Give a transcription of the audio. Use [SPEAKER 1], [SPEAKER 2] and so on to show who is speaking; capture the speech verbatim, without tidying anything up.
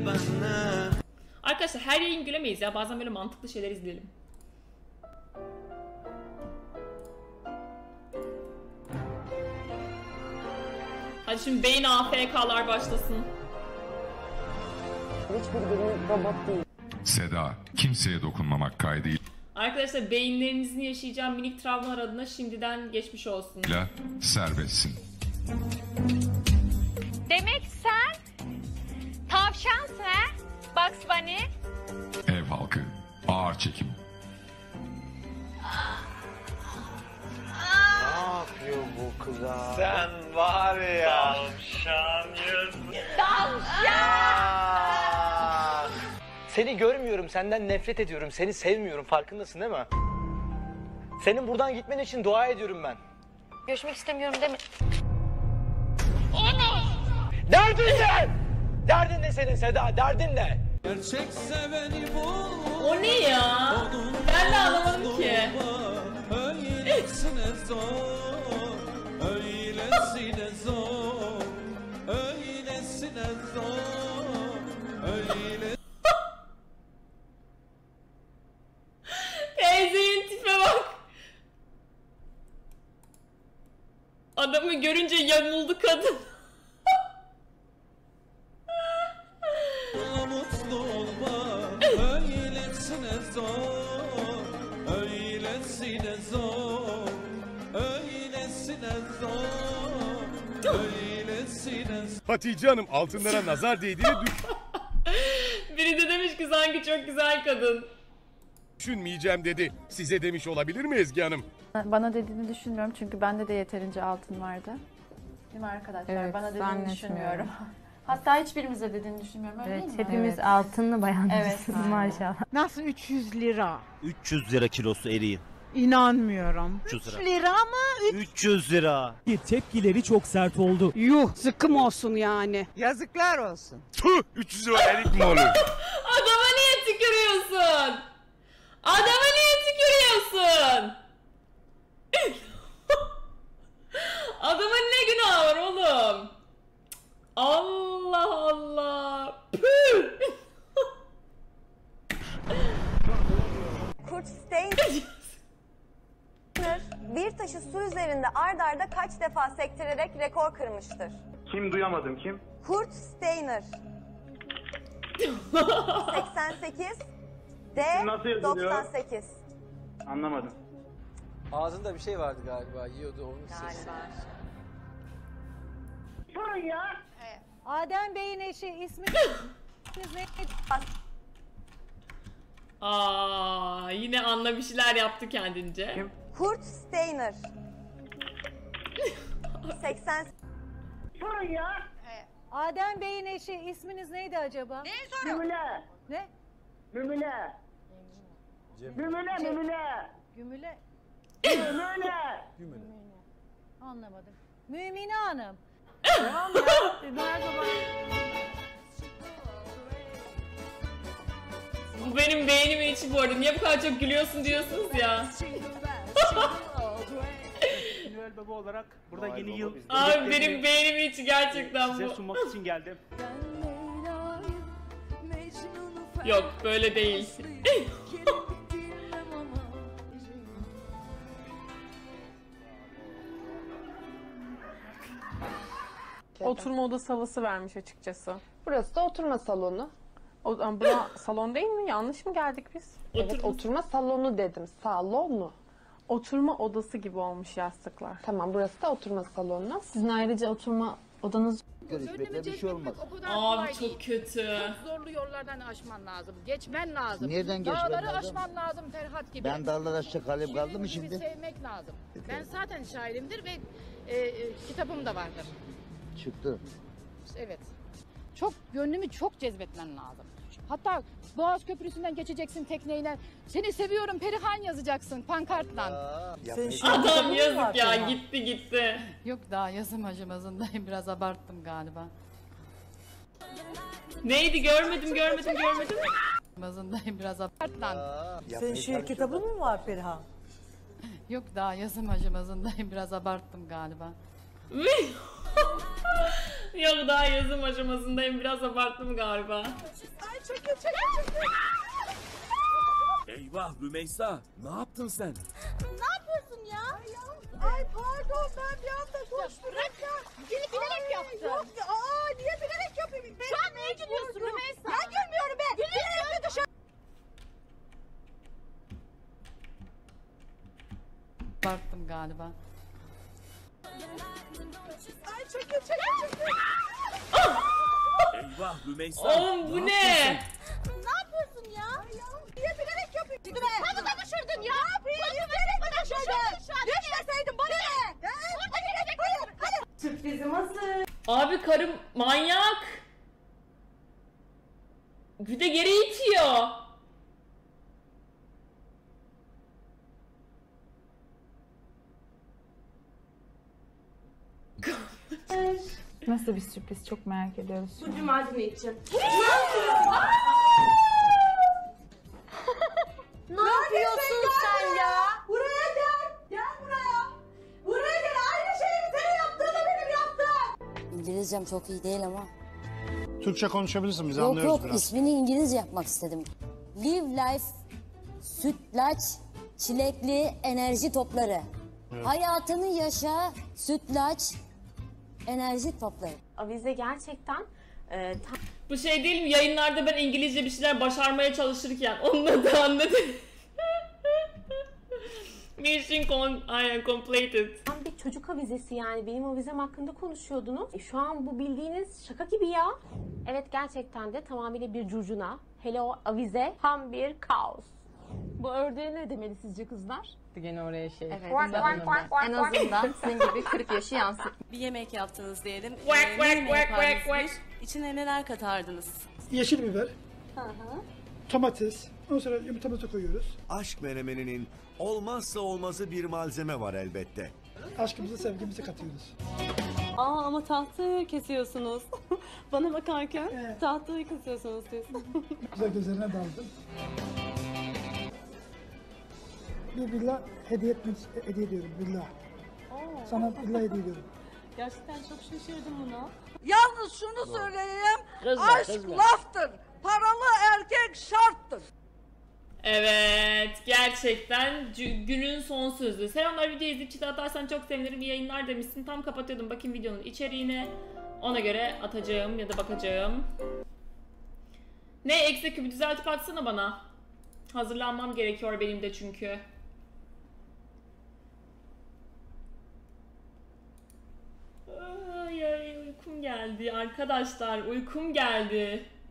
[SPEAKER 1] Arkadaşlar her yayın gülemeyiz ya. Bazen böyle mantıklı şeyler izleyelim. Hadi şimdi beyin A F K'lar başlasın.
[SPEAKER 2] Hiçbir birinin robot değil.
[SPEAKER 3] Seda, kimseye dokunmamak kaydıyla
[SPEAKER 1] Arkadaşlar beyinlerinizin yaşayacağı minik travmalar adına şimdiden geçmiş olsun.
[SPEAKER 3] serbestsin.
[SPEAKER 4] Demek sen tavşansın ha? Bugs Bunny.
[SPEAKER 3] Ev halkı, ağır çekim.
[SPEAKER 5] Ne yapıyor bu kıza?
[SPEAKER 6] Sen var ya.
[SPEAKER 5] Tavşan
[SPEAKER 6] Tavşan.
[SPEAKER 5] Seni görmüyorum, senden nefret ediyorum, seni sevmiyorum, farkındasın değil mi? Senin buradan gitmen için dua ediyorum ben.
[SPEAKER 4] Görüşmek istemiyorum deme.
[SPEAKER 5] Derdin ne? Derdin ne senin Seda, derdin ne?
[SPEAKER 1] O ne ya? Ben de anlamadım ki.
[SPEAKER 7] Öylesine zor, öylesine zor, öylesine zor, öyle.
[SPEAKER 1] Teyzenin tipe bak. Adamı görünce yamuldu kadın.
[SPEAKER 7] Mutlu olma, öylesine zor, öylesine zor, öylesine zor, öylesine zor.
[SPEAKER 8] Hatice Hanım altınlara nazar değdiğini
[SPEAKER 1] Biri de demiş ki sanki çok güzel kadın.
[SPEAKER 8] düşünmeyeceğim dedi. Size demiş olabilir mi Ezgi Hanım?
[SPEAKER 9] Bana dediğini düşünmüyorum çünkü bende de yeterince altın vardı. Değil mi arkadaşlar?
[SPEAKER 10] Evet,
[SPEAKER 9] Bana dediğini
[SPEAKER 10] zannetmiyorum.
[SPEAKER 9] düşünmüyorum. Hatta hiçbirimize dediğini düşünmüyorum. Öyle
[SPEAKER 10] Evet,
[SPEAKER 9] değil mi?
[SPEAKER 10] hepimiz altınlı bayanlarız
[SPEAKER 9] Evet,
[SPEAKER 10] maşallah.
[SPEAKER 11] Nasıl üç yüz lira?
[SPEAKER 12] üç yüz lira kilosu eriğin.
[SPEAKER 11] İnanmıyorum.
[SPEAKER 12] üç yüz
[SPEAKER 11] üç
[SPEAKER 12] lira.
[SPEAKER 11] lira mı?
[SPEAKER 12] üç yüz lira.
[SPEAKER 7] Tepkileri çok sert oldu.
[SPEAKER 11] Yuh, zıkkım olsun yani. Yazıklar olsun.
[SPEAKER 8] Tüh üç yüz lira erik mi olur?
[SPEAKER 1] Adama niye tükürüyorsun? Adama niye tükürüyorsun? Adamın ne günahı var oğlum? Allah Allah. Püh.
[SPEAKER 2] Kurt Steiner bir taşı su üzerinde ard arda kaç defa sektirerek rekor kırmıştır?
[SPEAKER 6] Kim duyamadım kim?
[SPEAKER 2] Kurt Steiner. seksen sekiz D
[SPEAKER 6] Nasıl yazılıyor?
[SPEAKER 2] doksan sekiz.
[SPEAKER 6] Anlamadım.
[SPEAKER 5] Ağzında bir şey vardı galiba, yiyordu onun sesi.
[SPEAKER 2] Sorun ya.
[SPEAKER 11] Adem Bey'in eşi ismi ne?
[SPEAKER 1] Aa, yine Anna bir şeyler yaptı kendince. Kim?
[SPEAKER 2] Kurt Steiner. seksen. Sorun ya.
[SPEAKER 11] Adem Bey'in eşi isminiz neydi acaba?
[SPEAKER 2] Neyi soruyor? Mümüne.
[SPEAKER 11] Ne?
[SPEAKER 2] Mümüne. Mümüne, Mümüne.
[SPEAKER 11] Gümüle.
[SPEAKER 2] Mümüne.
[SPEAKER 11] Anlamadım. Mümine Hanım.
[SPEAKER 2] Tamam ya. Her zaman.
[SPEAKER 1] Bu benim beynimin içi bu arada. Niye bu kadar çok gülüyorsun diyorsunuz ya.
[SPEAKER 7] Noel Baba olarak burada yeni yıl
[SPEAKER 1] Abi benim beynimin içi gerçekten
[SPEAKER 7] size
[SPEAKER 1] bu.
[SPEAKER 7] sunmak için geldim.
[SPEAKER 1] Yok böyle değil.
[SPEAKER 13] Oturma odası havası vermiş açıkçası.
[SPEAKER 14] Burası da oturma salonu.
[SPEAKER 13] O, ama bura salon değil mi? Yanlış mı geldik biz?
[SPEAKER 14] Evet, oturma salonu dedim. Salonu.
[SPEAKER 13] Oturma odası gibi olmuş yastıklar.
[SPEAKER 14] Tamam, burası da oturma salonu.
[SPEAKER 9] Sizin ayrıca oturma odanız...
[SPEAKER 12] Görüşmekle bir şey olmaz.
[SPEAKER 1] Abi çok kötü.
[SPEAKER 11] Çok zorlu yollardan aşman lazım. Geçmen lazım.
[SPEAKER 12] Nereden geçmen
[SPEAKER 11] Dağları
[SPEAKER 12] lazım?
[SPEAKER 11] aşman lazım Ferhat gibi.
[SPEAKER 12] Ben dağlar aşağı kalayım kaldı mı
[SPEAKER 11] Şiirin gibi
[SPEAKER 12] şimdi?
[SPEAKER 11] sevmek lazım. Ben zaten şairimdir ve e, e, kitabım da vardır.
[SPEAKER 12] Çıktı.
[SPEAKER 11] Evet. Çok gönlümü çok cezbetmen lazım. Hatta Boğaz Köprüsü'nden geçeceksin tekneyle. Seni seviyorum Perihan yazacaksın pankartla.
[SPEAKER 1] Adam yazık ya, gitti gitti.
[SPEAKER 10] Yok daha yazım aşamasındayım, biraz abarttım galiba.
[SPEAKER 1] Neydi, görmedim görmedim görmedim.
[SPEAKER 10] Aşamasındayım, biraz abarttım.
[SPEAKER 11] Senin şiir kitabın mı var Perihan?
[SPEAKER 10] Yok daha yazım aşamasındayım, biraz abarttım galiba.
[SPEAKER 1] Yok, daha yazım aşamasındayım. Biraz abarttım galiba.
[SPEAKER 15] Ay çekil çekil çekil.
[SPEAKER 16] Eyvah Rümeysa, ne yaptın sen?
[SPEAKER 15] Ne yapıyorsun ya? Ay pardon, ben bir anda koştururken.
[SPEAKER 11] Beni bilerek
[SPEAKER 15] Ay,
[SPEAKER 11] yaptın.
[SPEAKER 15] Yok ya, aa niye bilerek yapayım? Ben
[SPEAKER 11] Şu an neye gülüyorsun Rümeysa?
[SPEAKER 15] Ben gülmüyorum be. Bilerek de dışarı.
[SPEAKER 10] Abarttım galiba.
[SPEAKER 15] Ay çekil çekil çekil.
[SPEAKER 16] Eyvah Rümeysa,
[SPEAKER 1] Oğlum bu ne?
[SPEAKER 16] yapıyorsun?
[SPEAKER 15] Ne yapıyorsun ya? Niye bilerek yapayım?
[SPEAKER 11] Havuza düşürdün ya.
[SPEAKER 15] Ne yapayım? Bilerek düşürdün. Düşmeseydin bana ne? Hadi hadi hadi. Hadi. Sürprizim hazır.
[SPEAKER 1] Abi karım manyak. Bir de geri itiyor.
[SPEAKER 9] Nasıl bir sürpriz, çok merak ediyoruz.
[SPEAKER 13] Bu cumartesi için.
[SPEAKER 15] Ne yapıyorsun sen ya? Buraya gel. Gel buraya. Buraya gel. Aynı şeyi senin yaptığını benim yaptım.
[SPEAKER 17] İngilizcem çok iyi değil ama.
[SPEAKER 18] Türkçe konuşabilirsin, biz
[SPEAKER 17] Yok
[SPEAKER 18] anlıyoruz
[SPEAKER 17] yok
[SPEAKER 18] biraz.
[SPEAKER 17] ismini İngilizce yapmak istedim. Live Life Sütlaç Çilekli Enerji Topları.
[SPEAKER 18] Evet.
[SPEAKER 17] Hayatını yaşa sütlaç enerji topları.
[SPEAKER 13] Avize gerçekten e, tam
[SPEAKER 1] Bu şey değil mi? Yayınlarda ben İngilizce bir şeyler başarmaya çalışırken onun adı anladın. Mission con aynen completed.
[SPEAKER 13] bir çocuk avizesi yani. Benim avizem hakkında konuşuyordunuz. E, şu an bu bildiğiniz şaka gibi ya. Evet, gerçekten de tamamıyla bir curcuna. Hele o avize tam bir kaos. Bu ördeğe ne demeli sizce kızlar?
[SPEAKER 14] Gene oraya şey.
[SPEAKER 13] Evet,
[SPEAKER 14] en azından senin gibi kırk yaşı yansıt.
[SPEAKER 19] Bir yemek yaptınız diyelim.
[SPEAKER 1] Quack,
[SPEAKER 19] Ee, ne
[SPEAKER 1] quack,
[SPEAKER 19] yemeği
[SPEAKER 1] quack, quack,
[SPEAKER 19] yapardınız?
[SPEAKER 1] quack.
[SPEAKER 19] İçine neler katardınız?
[SPEAKER 18] Yeşil biber,
[SPEAKER 13] Hı hı.
[SPEAKER 18] domates, ondan sonra yumurtamızı koyuyoruz.
[SPEAKER 20] Aşk menemeninin olmazsa olmazı bir malzeme var elbette.
[SPEAKER 18] Aşkımızı, sevgimizi katıyoruz.
[SPEAKER 19] Aa ama tahtayı kesiyorsunuz. Bana bakarken tahtayı kesiyorsunuz siz.
[SPEAKER 18] Güzel gözlerine daldım. Bir villa hediye etmek hediye ediyorum, villa. Sana villa hediye ediyorum.
[SPEAKER 19] Gerçekten çok şaşırdım buna.
[SPEAKER 15] Yalnız şunu söyleyeyim.
[SPEAKER 19] Kızma,
[SPEAKER 15] Aşk
[SPEAKER 19] kızma.
[SPEAKER 15] laftır. Paralı erkek şarttır.
[SPEAKER 1] Evet, gerçekten cü- günün son sözü. Selamlar, video izleyip çita atarsan çok sevinirim. İyi yayınlar demişsin. Tam kapatıyordum, bakayım videonun içeriğine. Ona göre atacağım ya da bakacağım. Ne eksik bir düzeltip atsana bana. Hazırlanmam gerekiyor benim de çünkü. Ay ay uykum geldi arkadaşlar, uykum geldi.